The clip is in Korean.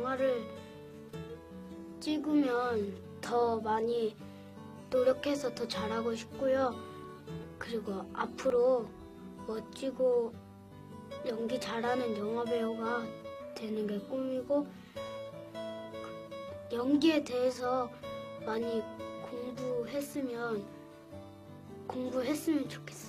영화를 찍으면 더 많이 노력해서 더 잘하고 싶고요. 그리고 앞으로 멋지고 연기 잘하는 영화 배우가 되는 게 꿈이고, 연기에 대해서 많이 공부했으면 좋겠어요.